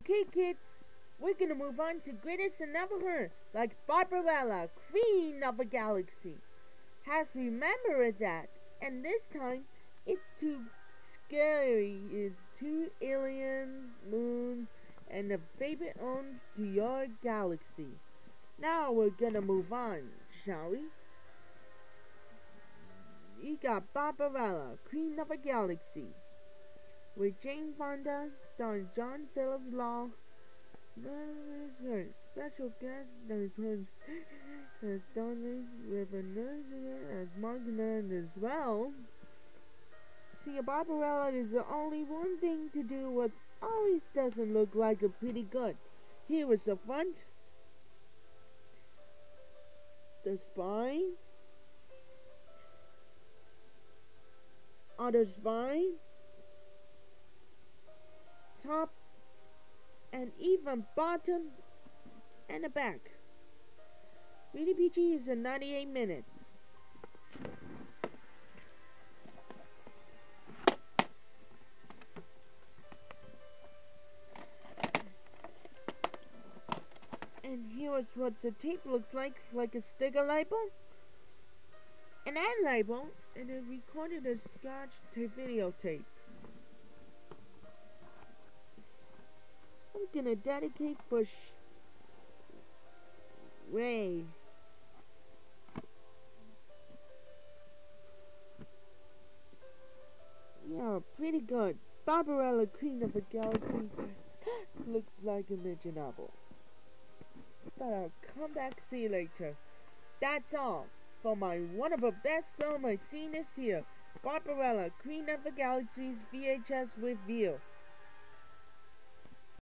Okay, kids, we're gonna move on to greatest and never heard, like Barbarella, Queen of the Galaxy. Has remembered that, and this time it's too scary. It's two aliens, moons, and a favorite owns to your galaxy. Now we're gonna move on, shall we? You got Barbarella, Queen of the Galaxy, with Jane Fonda, starring John Phillips Law. Special guest that includes as Donald with a nurse as Margaret as well. See, Barbarella is the only one thing to do what always doesn't look like a pretty good. Here was the front, the spine, other spine, top, and even bottom and the back. Rated PG is in 98 minutes. And here's what the tape looks like a sticker label. An ad label, and it recorded a scotch tape videotape. I'm gonna dedicate Bush Ray. Yeah, pretty good. Barbarella, Queen of the Galaxy, looks like a midget novel. But I'll come back to see you later. That's all for my one of the best film I've seen this year. Barbarella, Queen of the Galaxy's VHS review.